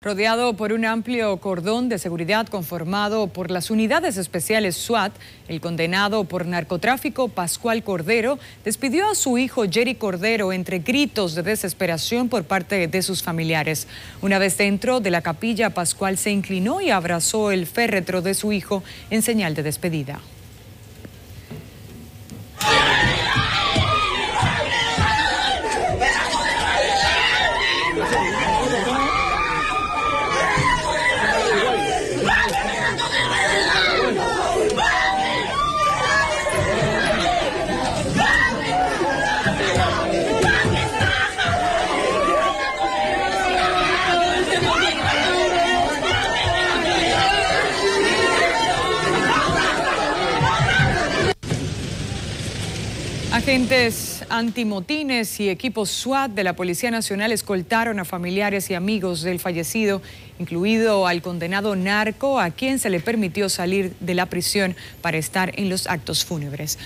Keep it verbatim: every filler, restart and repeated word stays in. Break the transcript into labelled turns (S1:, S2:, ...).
S1: Rodeado por un amplio cordón de seguridad conformado por las unidades especiales SWAT, el condenado por narcotráfico Pascual Cordero despidió a su hijo Jerry Cordero entre gritos de desesperación por parte de sus familiares. Una vez dentro de la capilla, Pascual se inclinó y abrazó el féretro de su hijo en señal de despedida. Agentes antimotines y equipos SWAT de la Policía Nacional escoltaron a familiares y amigos del fallecido, incluido al condenado narco, a quien se le permitió salir de la prisión para estar en los actos fúnebres.